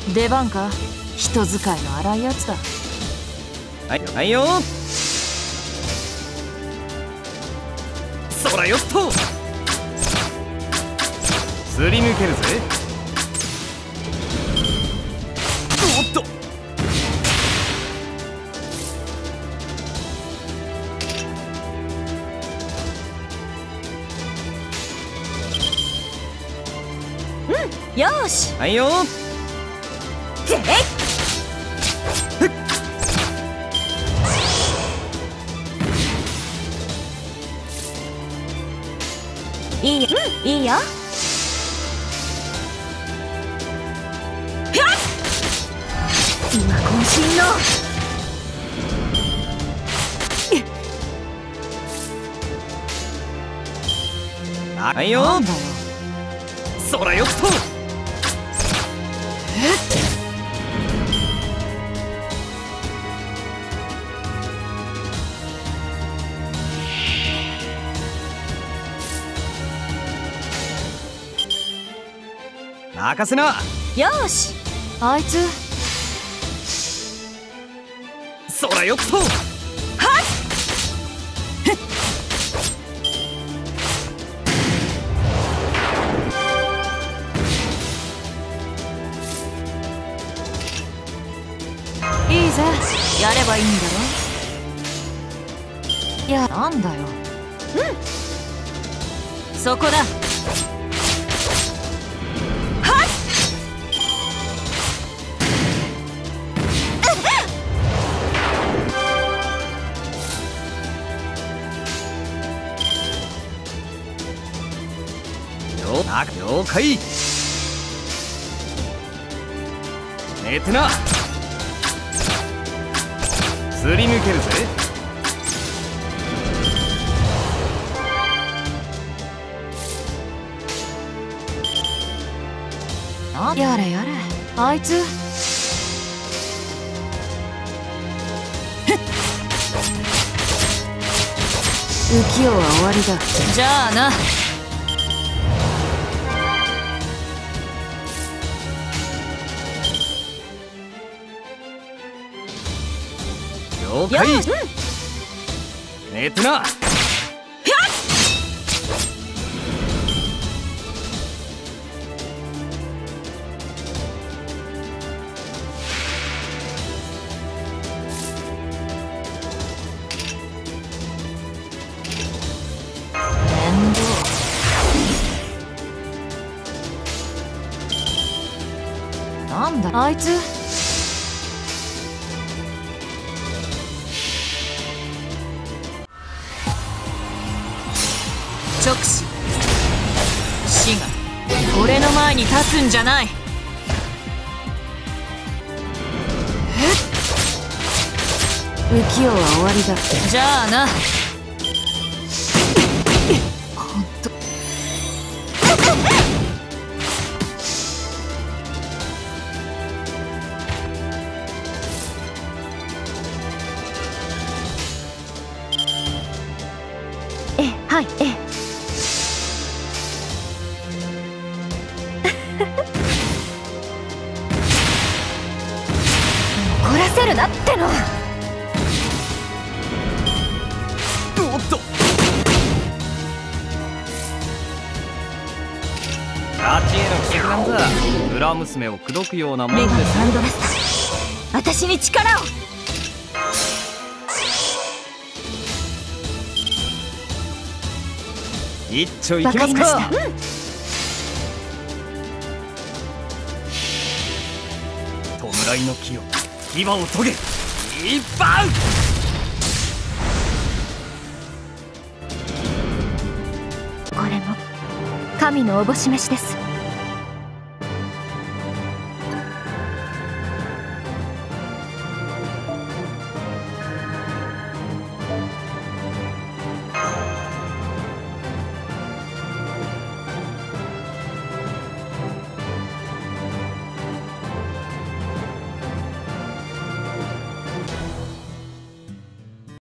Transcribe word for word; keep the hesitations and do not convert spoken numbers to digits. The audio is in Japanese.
出番か。人使いの荒いやつだ。 はいはいよ。そらよっとすり抜けるぜ。おっとうん、よーし。 はいよ。 ぜいいいよ、うん、いいよ。今渾身のはいよ。 なんだよ。 そらよっと任せな。 よーし。あいつそらよっとはっいいぜ。やればいいんだろ。いや、なんだよ。うん、そこだ。はっ了解。寝てな。すり抜けるぜ。 あ、やれやれ。あいつ浮世は終わりだ。じゃあな。 了解。寝てな。 面倒。なんだあいつ。直視。死が俺の前に立つんじゃない。浮世は終わりだ。じゃあな。ほんとえはいええ怒らせるなっての。 おっと勝ちへの決断だ。裏娘を口説くようなもんメガネですハンドラスター、私に力を。 一丁いわきますか。 かりました。 弔いの木を牙を研げ。一番これも神のおぼし飯です。